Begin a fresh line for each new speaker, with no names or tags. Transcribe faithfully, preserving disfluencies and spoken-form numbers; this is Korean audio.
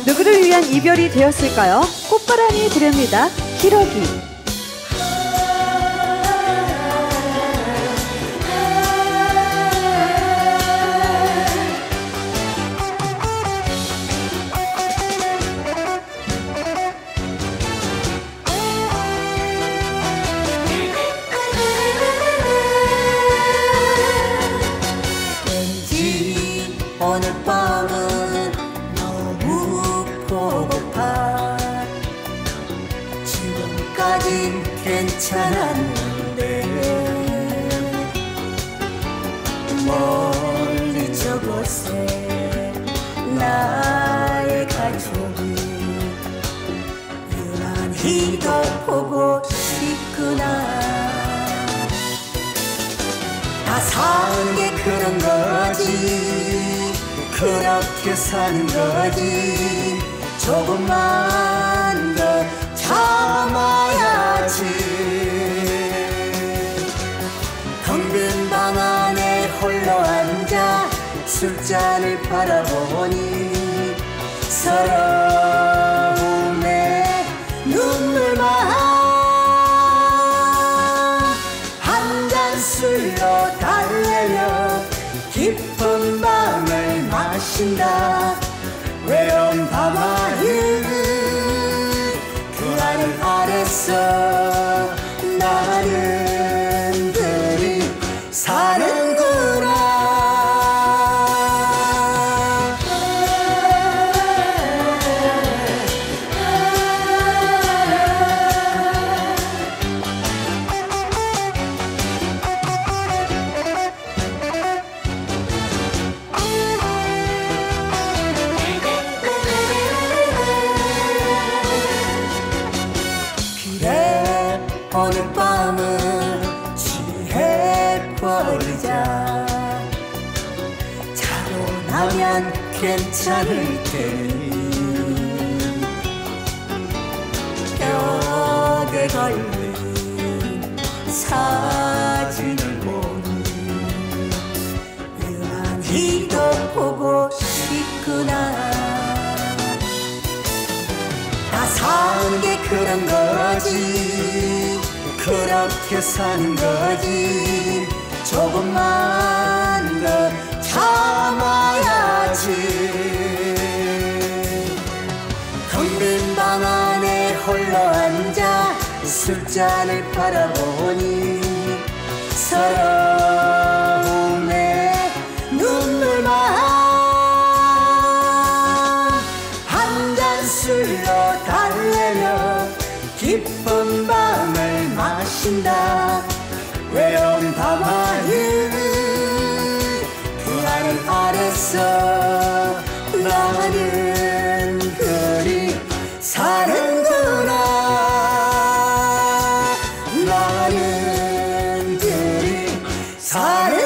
누구를 위한 이별이 되었을까요? 꽃바람이 부릅니다. 기러기.
왠지 오늘 밤은 너무 보고파. 지금까진 괜찮았는데 멀리 저곳에 나의 가족이 유난히도 보고 싶구나. 다 사는 게 그런 거지, 그렇게 사는 거지. 조금만 더 참아야지. 텅 빈 방 안에 홀로 앉아 술잔을 바라보니 서러움에 눈물만 한 잔 술로 달래며 깊은 밤을 마신다. 외로운 밤하늘 그 하늘 아래서 나른들이 사는구나. 오늘 밤은 취해버리자. 자고 나면 괜찮을 테니 벽에 걸린 사진을 보니 유난히도 보고 싶구나. 다 사는 게 그런 거지, 그렇게 사는 거지. 조금만 더 참아야지. 텅 빈 방 안에 홀로 앉아 술잔을 바라보니 서러움에 눈물만 한 잔 술로 달래며 깊은 밤을 마신다. 외로운 밤하늘 그 하늘 아래서 나는 그리 사는구나. 나는 그리 사는